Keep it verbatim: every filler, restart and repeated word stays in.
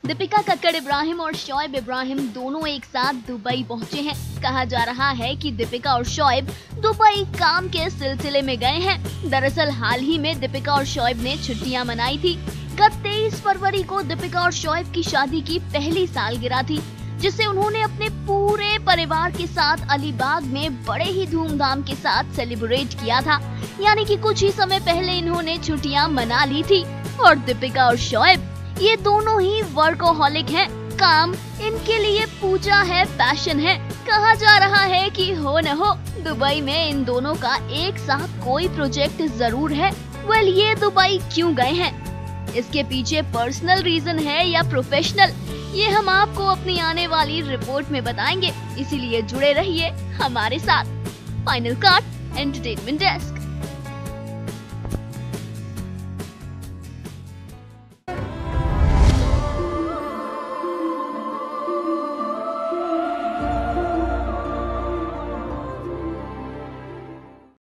दीपिका कक्कड़ इब्राहिम और शोएब इब्राहिम दोनों एक साथ दुबई पहुंचे हैं। कहा जा रहा है कि दीपिका और शोएब दुबई काम के सिलसिले में गए हैं। दरअसल हाल ही में दीपिका और शोएब ने छुट्टियां मनाई थी। गत तेईस फरवरी को दीपिका और शोएब की शादी की पहली सालगिरह थी, जिसे उन्होंने अपने पूरे परिवार के साथ अलीबाग में बड़े ही धूमधाम के साथ सेलिब्रेट किया था। यानी कि कुछ ही समय पहले इन्होंने छुट्टियां मना ली थी। और दीपिका और शोएब ये दोनों ही वर्कोहॉलिक हैं। काम इनके लिए पूजा है, पैशन है। कहा जा रहा है कि हो न हो दुबई में इन दोनों का एक साथ कोई प्रोजेक्ट जरूर है। वेल, ये दुबई क्यों गए हैं, इसके पीछे पर्सनल रीजन है या प्रोफेशनल, ये हम आपको अपनी आने वाली रिपोर्ट में बताएंगे। इसीलिए जुड़े रहिए हमारे साथ। Final cut entertainment desk.